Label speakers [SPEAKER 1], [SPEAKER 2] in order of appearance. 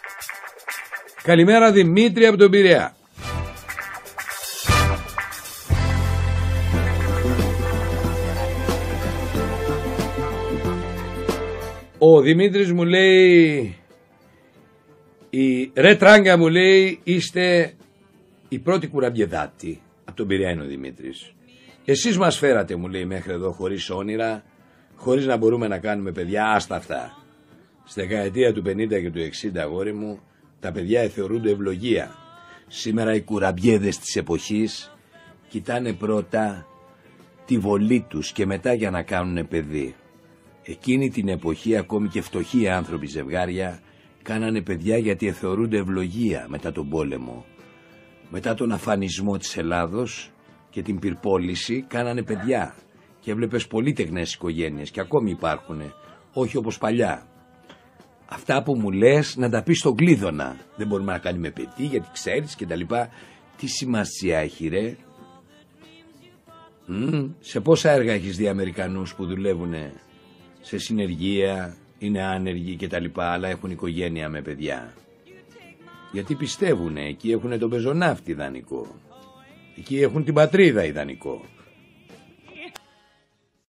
[SPEAKER 1] Καλημέρα Δημήτρη από τον Πειραιά. Ο Δημήτρης μου λέει, ρε τράγκα μου λέει, είστε η πρώτη κουραμπιεδάτη. Από τον Πειραιά είναι ο Δημήτρης. Εσείς μας φέρατε, μου λέει, μέχρι εδώ χωρίς όνειρα, χωρίς να μπορούμε να κάνουμε παιδιά, άστα αυτά. Στη δεκαετία του 50 και του 60, αγόρι μου, τα παιδιά θεωρούνται ευλογία. Σήμερα οι κουραμπιέδες της εποχής κοιτάνε πρώτα τη βολή τους και μετά για να κάνουν παιδί. Εκείνη την εποχή ακόμη και φτωχοί άνθρωποι, ζευγάρια, κάνανε παιδιά γιατί θεωρούνται ευλογία μετά τον πόλεμο. Μετά τον αφανισμό της Ελλάδος και την πυρπόληση κάνανε παιδιά και έβλεπες πολύτεκνες οικογένειες και ακόμη υπάρχουν, όχι όπως παλιά. Αυτά που μου λες να τα πεις στον Κλείδωνα. Δεν μπορούμε να κάνουμε παιδί γιατί ξέρεις και τα λοιπά. Τι σημασία έχει ρε? Σε πόσα έργα έχεις δει Αμερικανούς που δουλεύουν σε συνεργεία, είναι άνεργοι και τα λοιπά, αλλά έχουν οικογένεια με παιδιά? Γιατί πιστεύουν, εκεί έχουν τον πεζοναύτη ιδανικό. Εκεί έχουν την πατρίδα ιδανικό.